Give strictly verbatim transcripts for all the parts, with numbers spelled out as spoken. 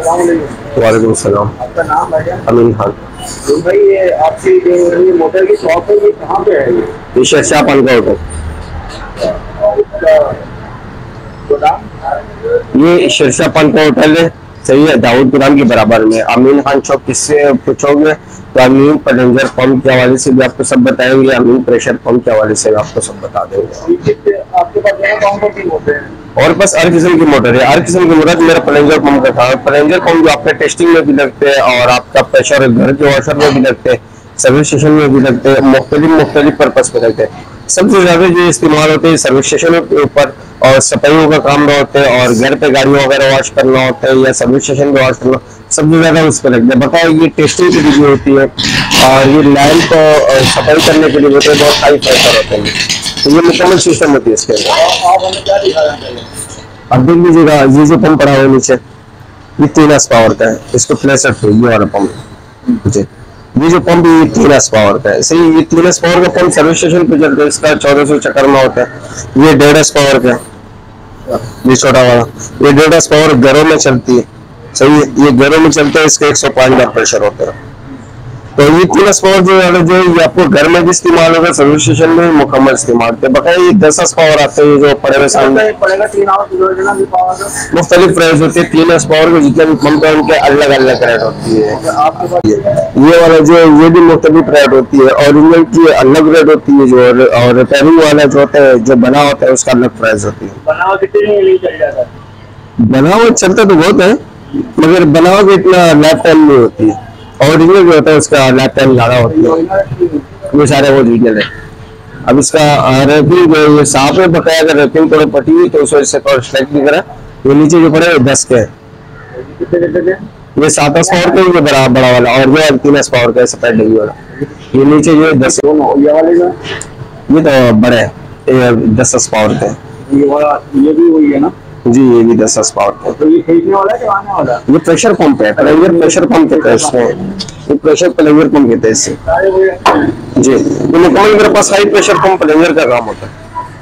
वालेकुम सलाम। आपका नाम भाईजान? अमीन खान। तो भाई ये आपकी जो ये मोटर की शॉप है ये कहाँ पे है? ये ये शेरशाह पान का होटल, और इसका गोदाम? ये शेरशाह पान का होटल है, सही है, दाऊद गोदाम के बराबर में। अमीन खान चौक किससे पूछोगे तो अमीन पैसेंजर पंप के हवाले से भी आपको सब बताएंगे, अमीन प्रेशर पंप के हवाले से भी आपको सब बता देंगे। आपके पास यहाँ कौन कौन सी मोटर है? और बस हर किस्म की मोटर है, हर किस्म की मोटर। मेरा प्लेंजर पंप का था, प्लेंजर पंप जो आपके टेस्टिंग में भी लगते हैं और आपका प्रेशर घर के वॉशर में भी लगते हैं, सर्विस स्टेशन में भी लगते हैं, मुख्तलिफ मुख्तलिफ पर्पज पे लगते हैं। सबसे ज्यादा जो इस्तेमाल होते हैं सर्विस स्टेशनों के ऊपर और सफाइयों का काम में होते हैं, और घर पे गाड़ी वगैरह वॉश करना होता है या सर्विस स्टेशन पे वॉश करना, सबसे ज्यादा उस पर लगता है। बताया ये टेस्टिंग के लिए होती है और ये लाइन को सफाई करने के लिए होते हैं, बहुत हाई प्रेशर होते हैं। तो ये मुकम्मल सिस्टम होती है इसके अंदर। आप हमें क्या दिखाना चाहिए? अब देख लीजिएगा, ये जो पंप पड़ा हुआ है नीचे, ये तीन एस पावर का है, इसको प्लेस रखो, ये वाला पंप जी। ये जो पंप ये तीन एस पावर का है, सही। ये तीन एस पावर का पंप सर्विस स्टेशन पे चलता है, इसका चौदह सौ चक्कर में होता है। ये डेढ़ एस पावर का है, ये छोटा वाला, ये डेढ़ एस पावर घरों में चलती है, सही है। ये घरों में चलता है, इसका एक सौ पांच बार प्रेशर होता है। तो ये तीन एस पावर जो है जो ये आपको घर में भी इस्तेमाल होगा, सर्विस स्टेशन में मुकम्मल इस्तेमाल होते हैं। बकाया ये दस एस पावर आते हैं जो पड़े हुए सामने, पड़ेगा तीन आवर पावर मुख्तलिफ प्राइस होती है। तीन एस पावर के जितने भी पंप है उनके अलग अलग रेट होती है। आपके पास ये वाला जो ये भी मुख्तलिफ रेट होती है, ओरिजिनल की अलग रेट होती है, जो और रिपेयरिंग वाला जो होता है, जो बना होता है उसका अलग प्राइस होती है। बनाओ कितने नहीं चल जाता? बनाओ चलता तो बहुत है, मगर बनाओ भी इतना लाइफ टाइम नहीं होती है। ओरिजिनल जो होता है उसका लाइफ टाइम ज्यादा होती है, वो सारे ओरिजिनल है। अब इसका रैपिंग ये साफ है, बकाया अगर रैपिंग थोड़ी पटी हुई तो उस वजह से थोड़ा स्ट्राइक दिख रहा है। ये नीचे जो पड़े दस के है, ये सात एस पावर का ये बड़ा बड़ा वाला, और ये तीन एस पावर का सफेद डब्बी वाला। ये नीचे जो दस, ये वाले जो ये तो बड़े है, दस एस पावर का है। ये वाला ये भी वही है ना जी, ये भी दस एस पावर का है। तो ये खरीदने वाला है कि आने वाला? ये प्रेशर पंप है, प्लेंजर प्रेशर पंप कहते हैं इसको, ये प्रेशर प्लेंजर पंप कहते हैं इससे जी। ये मुकम्मल मेरे पास हाई प्रेशर पंप प्लेंजर का काम होता है।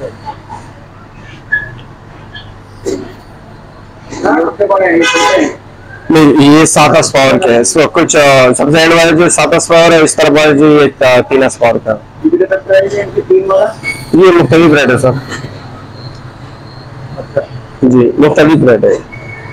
नहीं, ये सात एस पावर का है, इसको कुछ सबसे एंड वाला जो सात एस पावर है, इस तरफ वाला जो ये तीन एस पावर का ये मुख्तलिफ रेट है सर जी, मुख्तलिफ रेट है।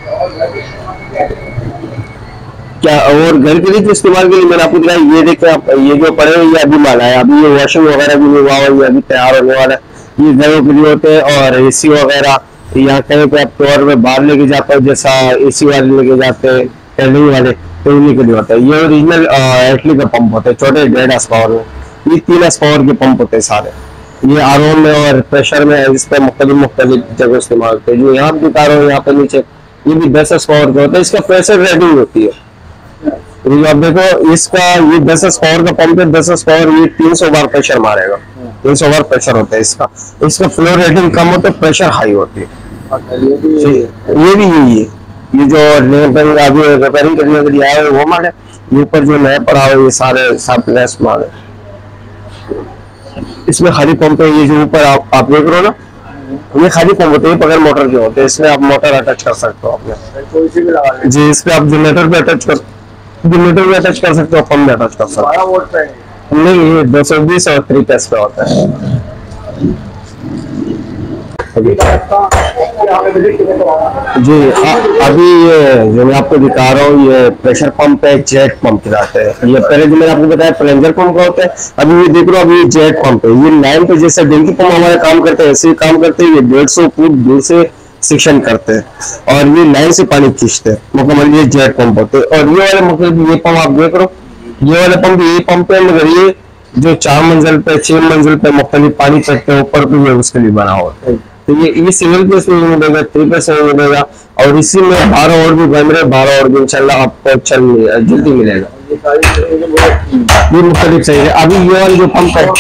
क्या और घर के लिए तो इस्तेमाल के लिए मैंने आपको दिखाया, ये देखिए आप, ये जो पड़े हुए ये अभी माल आया, अभी ये वॉशिंग वगैरह भी नहीं हुआ, ये अभी तैयार होने वाला है। ये घरों के लिए होते हैं, और एसी वगैरह या कहीं पे आप टोर में बाहर लेके जाते हो, जैसा एसी वाले लेके जाते हैं टेलिंग वाले, तो उन्हीं के लिए होता है। ये ओरिजिनल एटली का पंप होते हैं, छोटे डेढ़ एस पावर में। ये तीन एस पावर के पंप होते हैं सारे। ये आर ओ में और प्रेशर में इस पे मुख्तलिफ मुख्तलिफ जगह इस्तेमाल होते हैं। जो यहाँ पे दिखा रहा हूँ यहाँ पे नीचे, ये भी दस एस पावर का होता है, इसका प्रेशर रेटिंग होती है। आप देखो इसका, ये दस एस पावर का पंप है, दस एस पावर ये तीन सौ बार प्रेशर मारेगा, तीन सौ बार प्रेशर होता है इसका। इसका फ्लो रेटिंग कम होता है, प्रेशर हाई होती है। ये भी यही है, ये जो अभी रिपेयरिंग करने के लिए आया है वो माल है। ये ऊपर जो नया पड़ा हुआ ये सारे सब लेस माल है। इसमें खाली पंप है, ये जो ऊपर आप आप देख रहे हो ना, ये खाली पंप होते हैं, बगैर मोटर के होते हैं। इसमें आप मोटर अटैच कर सकते हो अपने जी, इस पे आप जनरेटर पे अटैच कर जनरेटर में अटैच कर सकते हो, पंप में अटैच कर सकते हो। नहीं, ये दो सौ बीस और थ्री पेस पे होता है जी। आ, अभी ये जो मैं आपको दिखा रहा हूँ ये प्रेशर पंप है, जेट पंप कहलाते हैं। ये पहले जो मैंने आपको बताया प्लेंजर पंप का होता है, अभी ये देख रहा हूँ अभी ये जेट पंप है। ये लाइन पे जैसे डेंकी पंप हमारे काम करते हैं ऐसे ही काम करते हैं। ये डेढ़ सौ फुट दूर से सेक्शन करते हैं और ये लाइन से पानी खींचते हैं, मतलब ये जेट पंप होते हैं। और ये वाले मतलब ये पंप आप देख रहे हो, ये वाले पंप ये पंप है, मगर ये जो चार मंजिल पे छह मंजिल पे मुख्तलिफ पानी चढ़ते हैं ऊपर पे, उसके लिए बना हुआ है। तो ये ये सिंगल पेस में मिलेगा, थ्री पेस में मिलेगा, और इसी में बारह और भी कैमरे, बारह और भी इंशाल्लाह आपको चल जल्दी मिलेगा। ये मुख्तलिफ सही है। अभी ये वाला जो पंप है,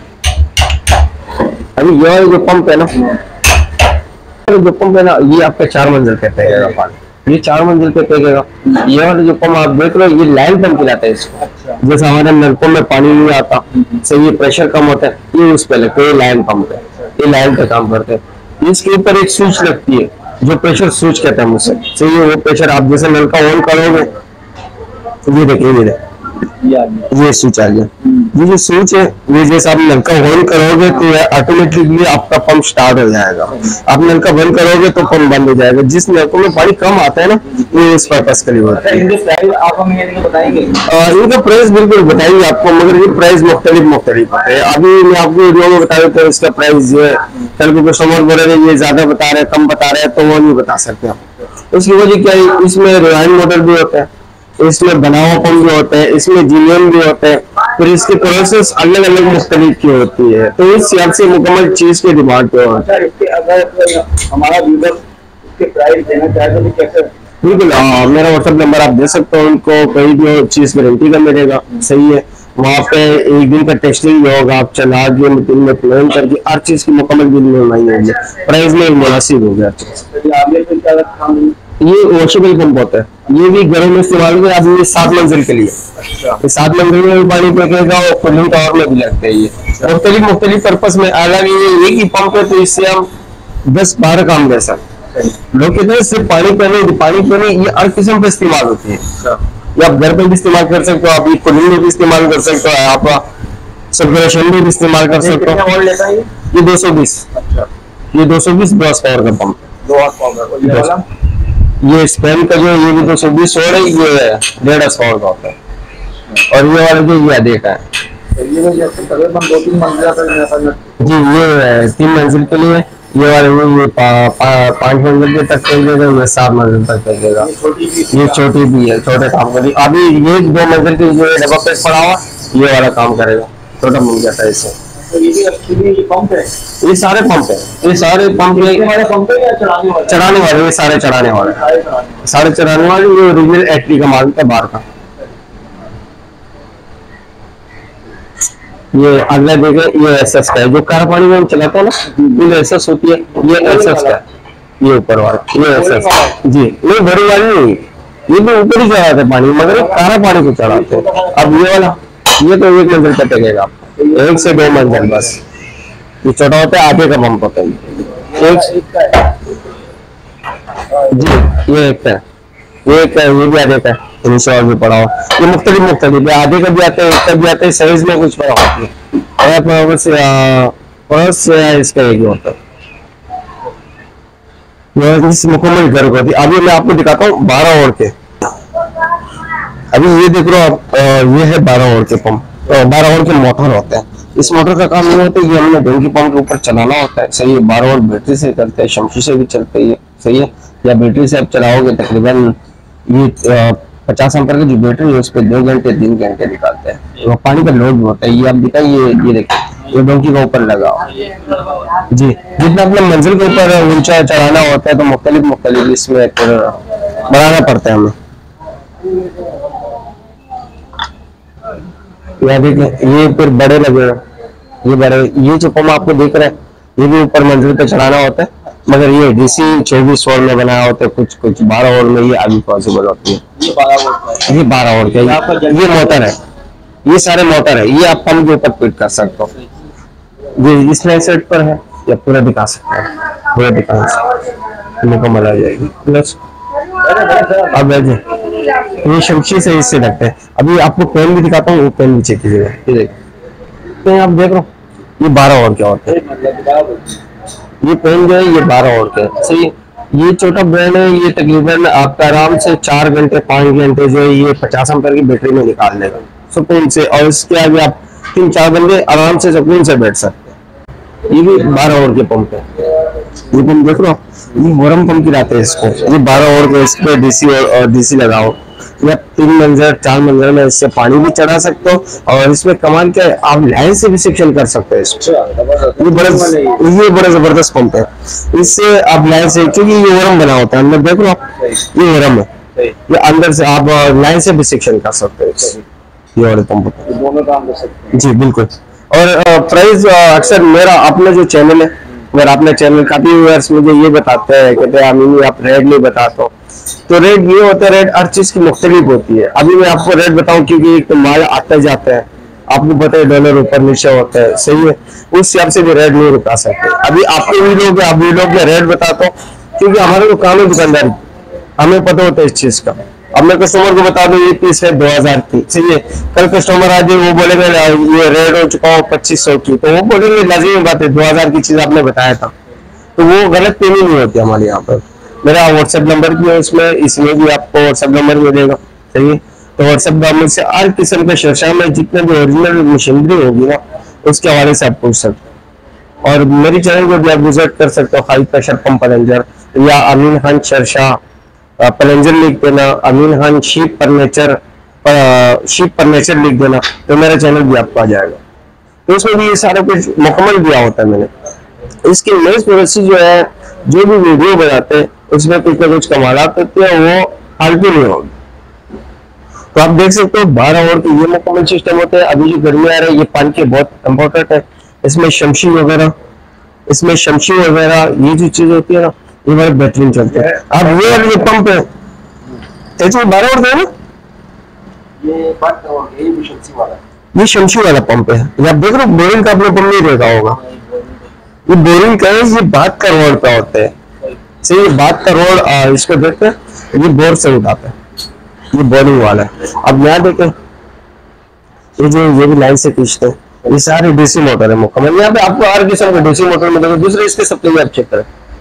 अभी ये वाला जो पंप है ना, जो पंप है ना, ये आपका चार मंजिल पे फेंकेगा पानी, ये चार मंजिल पे फेंकेगा। ये वाला जो पंप आप देख रहे हो ये लाइन पंप कहलाता है इसको। जैसे हमारे नलकों में पानी नहीं आता, से ये प्रेशर कम होता है, ये उस पे लगता है, ये लाइन पंप है, ये लाइन पे काम करते हैं। इसके ऊपर एक स्विच लगती है, जो प्रेशर स्विच कहते हैं मुझसे, सही है। वो प्रेशर आप जैसे नल का ऑन करोगे, ये देखिए, ये देखिए ये स्विच आ गया। ये जो स्विच है, ये जैसे आप नल का ऑन करोगे तो ऑटोमेटिकली आपका पंप स्टार्ट हो जाएगा। आप नल का बंद करोगे तो पंप बंद हो जाएगा। जिस नलकों में पानी कम आता है ना, ये इस पर्पस के लिए होता है। आप हमें ये बताएंगे? इनका प्राइस बिल्कुल बताएंगे आपको, मगर ये प्राइस मुख्तलिफ मुख्तलिफ होते हैं। अभी मैं आपको वीडियो में बता देता हूँ इसका प्राइस ये, कल को कस्टमर बोल रहे हैं ये ज्यादा बता रहे हैं, कम बता रहे हैं, तो वो नहीं बता सकते आप। उसकी वजह क्या है, इसमें रिलायंस मोटर भी होता है, इसमें बनावा पंप भी होते हैं, इसमें जीनियन भी होते हैं, फिर इसकी प्रोसेस अलग अलग मुख्तलिफ की होती है। तो इस हिसाब से मुकम्मल चीज के डिमांड पे होता है। अगर हमारा यूजर इसके प्राइस देना चाहे तो कैसे? बिल्कुल, हाँ, मेरा व्हाट्सएप नंबर आप दे सकते हो उनको, कोई भी चीज गारंटी का मिलेगा, सही है। वहाँ पे एक दिन का टेस्टिंग भी होगा, आप चला के मीटिंग में प्लान करके हर चीज की मुकम्मल बिल बनाई होगी, प्राइस में मुनासिब हो गया। ये वॉशेबल पंप होता है, ये भी घरों में इस्तेमाल में, अब ये सात मंजिल के लिए, तो सात मंजिल में भी पानी फेंकेगा और कूलिंग टावर में भी लगता है। ये मुख्तलिफ मुख्तलिफ पर्पज में अलग, ये एक ही पंप है तो इससे हम दस बारह काम कर सकते हैं। लोग कहते हैं सिर्फ पानी पीने, पानी पीने ये हर किस्म पे इस्तेमाल होती है। ये आप घर पे भी इस्तेमाल कर सकते हो, आप ये कूलिंग में भी इस्तेमाल कर सकते हो, आप सर्कुलेशन में भी इस्तेमाल कर सकते हो। ये दो सौ बीस, ये दो सौ बीस ब्रॉस पावर का पंप, ये स्पेन का जो ये भी दो सौ बीस है, ये डेढ़ पावर का होता है। और ये वाला जो ये देखा है जी, ये तीन मंजिल के लिए, ये वाले ये पांच मंजिल के तक फेंकेगा, ये सात मंजिल तक फेंकेगा। ये छोटी भी है, छोटे काम करेगी। अभी ये दो मंजिल की जो डब्बा पेट पड़ा हुआ, ये वाला काम करेगा, छोटा मिल जाता है इससे। तो ये भी ये पंप है, ये सारे पंप है, ये सारे पंप हमारे पंप है या चलाने वाले? चढ़ाने वाले, ये सारे चढ़ाने वाले, सारे चढ़ाने वाले। ये ओरिजिनल एट्री का माल है बाहर का। ये अगला देखे, ये एसएस का है, जो कार पानी में हम चलाते हैं ना, ये एसएस होती है, ये एसएस का, ये ऊपर वाला ये एसएस जी, नहीं बड़ी वाली नहीं, ये भी ऊपर ही चढ़ाते हैं पानी, मगर कारा पानी को चढ़ाते हैं। अब ये वाला, ये तो एक मंजिल तक टेकेगा आपको, एक से दो मंजिल बस। ये छोटा होता है, आधे का पंप होता है एक जी, ये एक है, ये एक है, ये भी आधे का है, और भी पड़ा हुआ। ये मुख्तलिफ मुख्तलिफ है, आधे का भी आता है, एक का भी आता है, साइज में कुछ पड़ा होती है। पर्स इसका एक ही होता है, इस मुकम्मल घर को। अभी मैं आपको दिखाता हूँ बारह ओवर के। अभी ये देख लो आप, ये है बारह ओवर के पंप, बारह ओवर के मोटर होते हैं। इस मोटर का काम ये होता है, ये हमने डोंकी पंप के ऊपर चलाना होता है, सही है। बारह ओवर बैटरी से करते हैं, शमशी से भी चलते हैं, सही है। या बैटरी से आप चलाओगे तकरीबन ये पचास एम्पर की जो बैटरी है उस पर दो घंटे तीन घंटे निकालते हैं। वो पानी का लोड भी होता है। ये आप दिखाइए, ये देखिए, ये डोंकी के ऊपर लगा जी। जितना अपने मंजिल के ऊपर ऊंचा चढ़ाना होता है तो मुख्तलिफ मुख्तलिफ इसमें बढ़ाना पड़ता है हमें। या देखिए, ये फिर बड़े लगे, ये बड़े, ये जो पंप आपको दिख रहा है ये भी ऊपर मंजिल पे चढ़ाना होता है, मगर ये डीसी चौबीस वोल्ट में बनाया होता है, कुछ कुछ बारह वोल्ट में ये अभी पॉसिबल होती है। ये बारह वोल्ट का ये मोटर है, ये सारे मोटर है, ये आप पंप के ऊपर फिट कर सकते हो। ये इस सेट पर है, या पूरा दिखा सकते हैं, पूरा दिखा सकते मुकम्मल आ जाएगी। प्लस अब ये शमशी से इससे लगते हैं। अभी आपको पेन भी दिखाता हूँ, वो पेन भी चेक कीजिएगा, ये देखिए, आप देख रहे हो ये बारह और क्या होता है। ये पेन जो है ये बारह और के सही। ये छोटा ब्रांड है, ये तकरीबन आपका आराम से चार घंटे पाँच घंटे जो है ये पचास एम्पीयर की बैटरी में निकाल लेगा सुकून से, और इसके आगे आप तीन चार बंदे आराम से सुकून से बैठ सकते हैं। ये भी बारह ओवर के पंप है, ये पंप देख लो, ये मोरम पंप की लाते हैं इसको। ये बारह ओवर के, इस पे डीसी और डीसी लगाओ, या तीन मंजिल चार मंजिल में इससे पानी भी चढ़ा सकते हो, और इसमें कमाल क्या है आप लाइन से भी सेक्शन कर सकते हो इसको। ये बड़ा ये बड़ा जबरदस्त पंप है, इससे आप लाइन से, क्योंकि ये वरम बना होता है अंदर, देख लो आप, ये वरम है, ये अंदर से आप लाइन से भी सेक्शन कर सकते हो ये वाले पंप, दोनों काम कर सकते हैं जी बिल्कुल। और प्राइस अक्सर मेरा अपना जो चैनल है, अगर आपने चैनल काफी व्यूअर्स मुझे ये बताते हैं, कहते हैं अमीनी आप रेट नहीं बताते हो, तो रेट ये होता है, रेट हर चीज की मुख्तलिफ होती है। अभी मैं आपको रेट बताऊं, क्योंकि एक तो माल आता जाता है, आपको पता है डॉलर ऊपर नीचे होता है, सही है, उस हिसाब से भी रेट नहीं रुका सकते। अभी आपके वीडियो पे आप वीडियो पे रेट बताता हूँ, क्योंकि हमारा तो काम है दुकानदारी, हमें पता होता है इस चीज का। अब मैं कस्टमर को बता दूं ये पीस है दो हजार की, सही है, कल कस्टमर आ जाए वो बोलेगा ये रेट हो चुका हो पच्चीस सौ की, तो वो बोलेंगे लाजिमी बात है दो हजार की चीज आपने बताया था, तो वो गलत पेमेंट नहीं होती हमारे यहाँ पर। मेरा व्हाट्सएप नंबर भी है उसमें, इसमें भी आपको व्हाट्सएप नंबर मिलेगा, सही है। तो व्हाट्सएप नंबर से हर किस्म के शर्षा में जितने भी ओरिजिनल मशीनरी होगी ना उसके हवाले से आप पूछ सकते हो। और मेरी चैनल को भी आप विजिट कर सकते हो, हाई प्रेशर पंप प्लंजर या अमीन खान शर्षा प्लंजर लिख देना, Amin Khan sheep furniture sheep furniture लिख देना, तो मेरा चैनल भी आपको आ जाएगा। तो उसमें भी ये सारा कुछ मुकम्मल दिया होता है मैंने। इसकी मेज पॉलिसी जो है, जो भी वीडियो बनाते हैं उसमें कुछ ना कुछ कमालात होती है, वो फालतू नहीं होगी। तो आप देख सकते हो बारह ओवर के ये मुकम्मल सिस्टम होते हैं। अभी जो गर्मी आ रही है ये पानी के बहुत इम्पोर्टेंट है। इसमें शमशी वगैरह इसमें शमशी वगैरह ये जो चीज होती है ना ये बड़े बेहतरीन चलते हैं। अब ये वाले पंप है इसमें बारह ओवर है ना, ये बात ये भी शमशी वाला ये शमशी वाला पंप है। ये आप देख रहे हो बोरिंग का आपने पंप नहीं देखा होगा, ये बोरिंग का है, ये बात का रोड पे होते हैं, सही है। बात का रोड इसको देखते हैं, ये बोर से उठाते हैं, ये बोरिंग वाला है। अब यहाँ देखें ये जो ये भी लाइन से खींचते हैं, ये सारे डीसी मोटर है मुकम्मल। यहाँ पे आपको हर किस्म का डीसी मोटर मिलेगा। दूसरे इसके सप्लाई आप चेक करें,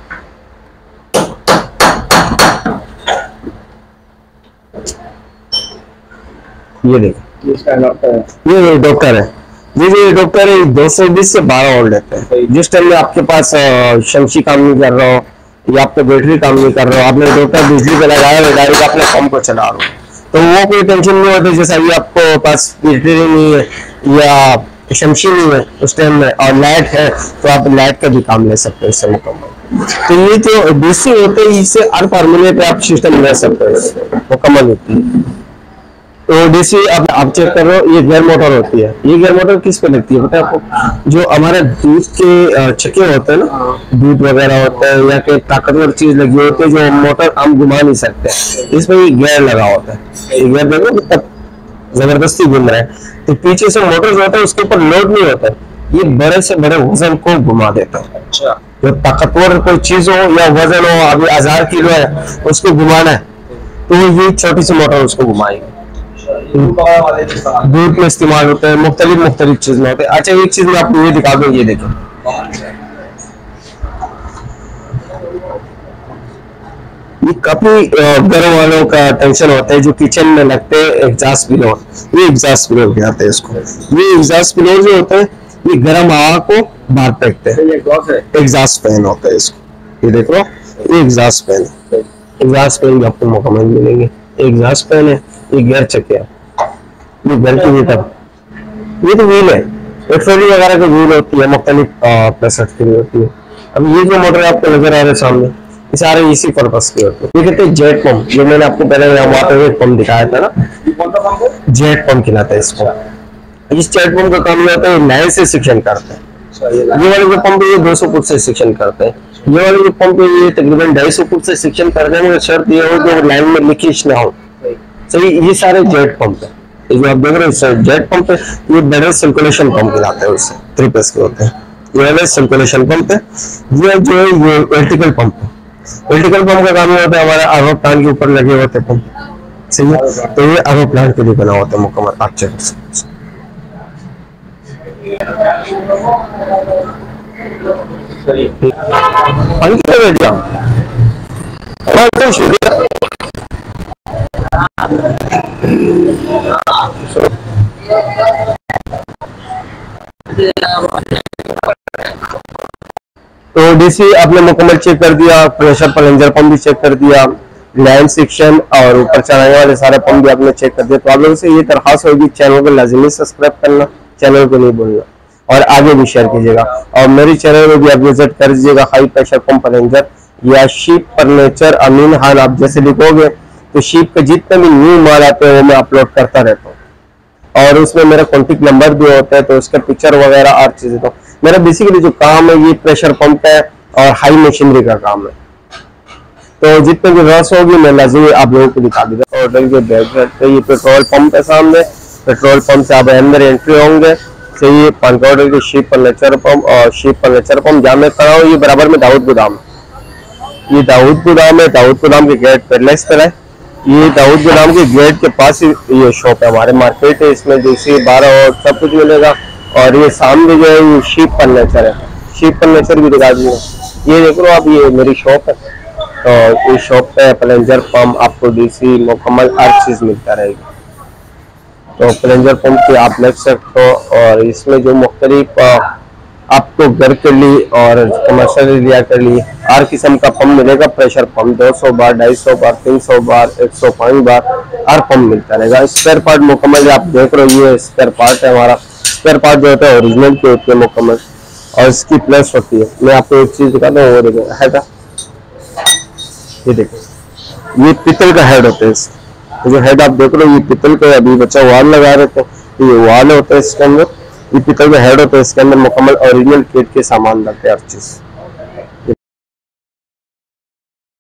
ये देखो ये डॉक्टर है, ये जो डॉक्टर है दो सौ बीस से बारह वोल्ट लेते हैं। जिस टाइम में आपके पास शमशी काम नहीं कर रहा हो या आपका बैटरी काम नहीं कर रहा हो, आपने डॉक्टर बिजली पे लगाया है डायरेक्ट अपने पंप को चला रहा हो, तो वो कोई टेंशन नहीं होती। जैसा ये आपको पास बैटरी नहीं है या शमशी नहीं है उस टाइम में और लाइट है तो आप लाइट का भी काम ले सकते हो इससे मुकम्मल। तो ये जो डीसी होते हैं इससे हर फार्मूले पे आप सिस्टम ले सकते हो मुकम्मल होती है। तो डीसी अब आप चेक कर रहे हो, ये गियर मोटर होती है। ये गियर मोटर किस पे लगती है पता है आपको? जो हमारे दूध के चक्के होते हैं ना, दूध वगैरह होता है या कोई ताकतवर चीज लगी होती है जो मोटर हम घुमा नहीं सकते, इसमें ये गियर लगा होता है। ये गियर देखो तब जबरदस्ती घूम रहा है, तो पीछे से मोटर जो होता है उसके ऊपर लोड नहीं होता है, ये बड़े से बड़े वजन को घुमा देता है। अच्छा, जो ताकतवर कोई चीज हो या वजन हो, अभी हजार किलो है उसको घुमाना है तो ये छोटी सी मोटर उसको घुमाएगी। दूध में इस्तेमाल होता है, मुख्तलिफ मुख्तलिफ चीज में होते हैं। अच्छा एक चीज मैं आपको ये दिखा दूं, ये देखो ये काफी घर वालों का टेंशन होता है जो किचन में लगते हैं एग्जॉस्ट पिलोर, ये एग्जॉस्ट पिलोर कहते हैं इसको। ये एग्जॉस्ट पिलोर जो होता है ये गर्म हवा को बाहर फेंकते हैं, एग्जॉस्ट फैन होता है इसको। ये देखो ये एग्जॉस्ट फैन है, एग्जॉस्ट फैन भी आपको मुकम्मल मिलेंगे। एग्जॉस्ट फैन है, ये गियर चक्के है, ये घर की मीटर, ये तो व्हील है, पेट्रोलियम वगैरह की व्हील होती है, मुख्तलिफ प्रेशर की होती है। अब ये जो मोटर आपको नजर आ रहे हैं सामने ये सारे इसी पर्पस के होते हैं। ये कहते हैं जेट पंप, जो मैंने आपको पहले वाटर पंप दिखाया था ना, जेट पंप खिलाता है इसको। इस जेट पंप का काम ये होता है लाइन से सेक्शन करते हैं। ये वाले जो पंप ये दो सौ फुट से सेक्शन करते हैं, ये वाले जो पंप ये तकरीबन ढाई सौ फुट से सेक्शन करने में शर्त ये हो कि लाइन में लीकेज ना हो। सही, ये सारे जेट पंप है, ये जो आप देख रहे हो जेट पंप है, ये बड़े सर्कुलेशन पंप खिलाते हैं, उससे थ्री पेस के होते हैं। ये वाले सर्कुलेशन पंप है, ये जो है ये वर्टिकल पंप है। वर्टिकल पंप का काम ये होता है हमारा आरो प्लांट के ऊपर लगे होते हैं पंप, सही है, तो ये आरो प्लांट के लिए बना होता है मुकम्मल। आप चेक कर सकते तो डीसी आपने मुकम्मल चेक कर दिया, प्रेशर प्लंजर पंप भी चेक कर दिया, लाइन सेक्शन और ऊपर चढ़ाने वाले सारे पंप भी आपने चेक कर दिया। तो आप लोगों से ये दरखास्त होगी चैनल को लाजिमी सब्सक्राइब करना, चैनल को नहीं भूलना और आगे भी शेयर कीजिएगा। और मेरी चैनल में भी आप विजिट कर दीजिएगा, हाई प्रेशर पंप प्लंजर या शीप फर्नीचर अमीन खान आप जैसे लिखोगे तो शीप के जितने भी न्यू माल आते हैं वो मैं अपलोड करता रहता हूँ और उसमें मेरा कॉन्टेक्ट नंबर भी होता है, तो उसका पिक्चर वगैरह और चीजें। तो मेरा बेसिकली जो काम है ये प्रेशर पंप है और हाई मशीनरी का काम है। तो जितने भी रस होगी मैं लाजिमी आप लोगों को दिखा दूंगा। होटल के बैक पे ये पेट्रोल पंप है सामने, पेट्रोल पंप से आप अंदर एंट्री होंगे, सही पानकोट के शीप फर्नीचर पंप और शीप फर्नीचर पंप जहाँ मैं खड़ा हूँ ये बराबर में दाऊद गोदाम। ये दाऊद गोदाम है, दाऊद गोदाम के गेट पैरलेस पर है। ये दाऊद गोदाम के गेट के पास ही ये शॉप है, हमारे मार्केट है, इसमें देसी बारह और सब कुछ मिलेगा। और ये सामने जो है ये शीप फर्नीचर है, शीप फर्नीचर भी दिखा दीजिए। ये देख लो आप, ये मेरी शॉप है। तो इस शॉप पे प्लेंजर पंप आपको डीसी मुकम्मल हर चीज मिलता रहेगी। तो प्लेंजर पंप की आप देख सकते हो। और इसमें जो मुख्तलिफ आपको घर के लिए और कमर्शियल एरिया के लिए हर किस्म का पंप मिलेगा। प्रेशर पंप दो सौ बार, ढाई सौ बार, तीन सौ बार, एक सौ पाँच बार हर पंप मिलता रहेगा। स्पेयर पार्ट मुकम्मल आप देख रहे हो, ये स्पेयर पार्ट है हमारा। स्पेयर पार्ट जो होता है ओरिजिनल के होते हैं मुकम्मल, और इसकी प्लस होती है। मैं आपको एक चीज दिखाता हूँ, वो देखो हेड, ये देखो ये पीतल का हेड होता है। इसका जो हेड आप देख रहे हो ये पीतल का, अभी बच्चा वाल लगा रहे थे, ये वाल होता है इसके अंदर, ये पीतल का हेड होता है। इसके अंदर मुकम्मल ओरिजिनल किट के सामान लगते हैं हर चीज।